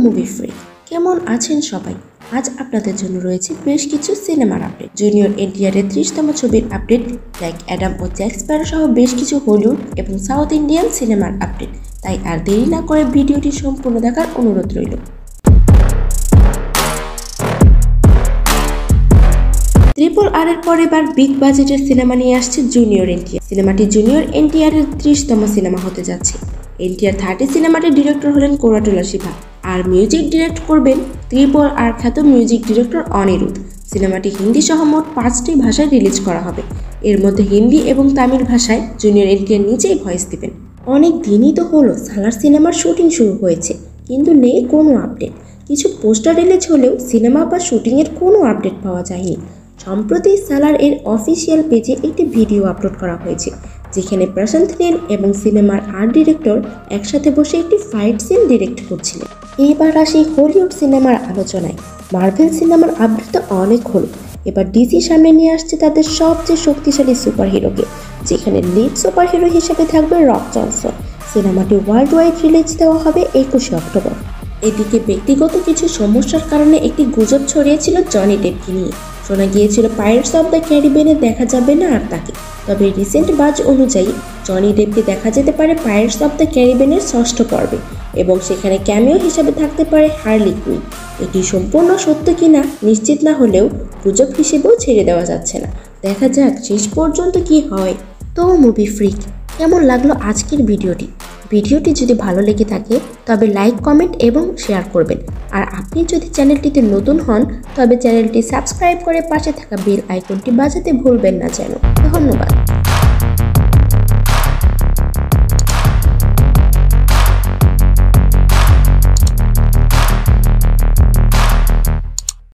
Movie free, কেমন আছেন সবাই? আজ আপনাদের জন্য রয়েছে বেশ কিছু সিনেমার আপডেট। জুনিয়র এনটিআর এর 30তম ছবির আপডেট, ব্ল্যাক অ্যাডাম ও জ্যাক স্প্যারো সহ বেশ কিছু হলিউড এবং সাউথ ইন্ডিয়ান সিনেমার আপডেট। তাই আর দেরি না করে ভিডিওটি সম্পূর্ণ দেখার অনুরোধ রইল। RRR এর পর এবার বিগ বাজেটের সিনেমা নিয়ে আসছে জুনিয়র এনটিআর। সিনেমাটি জুনিয়র এনটিআর এর 30তম সিনেমা হতে যাচ্ছে। NTR 30 সিনেমাটির ডিরেক্টর হলেন কোরাটোলা শিভা, আর মিউজিক ডিরেক্ট করবেন RRR খ্যাত মিউজিক ডিরেক্টর অনিরুদ্ধ। সিনেমাটি হিন্দি সহ মোট 5টি ভাষায় রিলিজ করা হবে। এর মধ্যে হিন্দি এবং তামিল ভাষায় জুনিয়র এনটিআর নিজেই ভয়েস দিবেন। অনেক দিনই তো হলো সালার সিনেমার শুটিং শুরু হয়েছে, কিন্তু নেই কোনো আপডেট। কিছু পোস্টার রিলিজ হলেও সিনেমা বা শুটিংয়ের কোনো আপডেট পাওয়া যায়নি। সম্প্রতি সালার এর অফিসিয়াল পেজে একটি ভিডিও আপলোড করা হয়েছে, যেখানে প্রশান্তনীল এবং সিনেমার আর্ট ডিরেক্টর একসাথে বসে একটি ফাইট সিন ডিরেক্ট করছিলেন। এবার আসি হলিউড সিনেমার আলোচনায়। মার্ভেল সিনেমার আপডেট তো অনেক হলো, এবার ডিসি সামনে নিয়ে আসছে তাদের সবচেয়ে শক্তিশালী সুপারহিরোকে, যেখানে লিড সুপারহিরো হিসেবে থাকবে রক জনসন। সিনেমাটি ওয়ার্ল্ড ওয়াইড রিলিজ দেওয়া হবে 21শে অক্টোবর। এদিকে ব্যক্তিগত কিছু সমস্যার কারণে একটি গুজব ছড়িয়েছিল জনি ডেপকে নিয়ে। শোনা গিয়েছিল পাইরেটস অব দ্য ক্যারিবিয়ানে দেখা যাবে না আর তাকে। তবে রিসেন্ট বাজ অনুযায়ী জনি ডেপকে দেখা যেতে পারে পাইরেটস অব দ্য ক্যারিবিয়ানের 6ষ্ঠ পর্বে, এবং সেখানে ক্যামিও হিসেবে থাকতে পারে হার্লি কুইন। এটি সম্পূর্ণ সত্য কিনা নিশ্চিত না হলেও গুজব হিসেবেও ছেড়ে দেওয়া যাচ্ছে না। দেখা যাক শেষ পর্যন্ত কি হয়। তো মুভি ফ্রিক, কেমন লাগলো আজকের ভিডিওটি যদি ভালো লেগে থাকে তবে লাইক, কমেন্ট এবং শেয়ার করবেন। আর আপনি যদি চ্যানেলটিতে নতুন হন তবে চ্যানেলটি সাবস্ক্রাইব করে পাশে থাকা বেল আইকনটি বাজাতে ভুলবেন না যেন। ধন্যবাদ।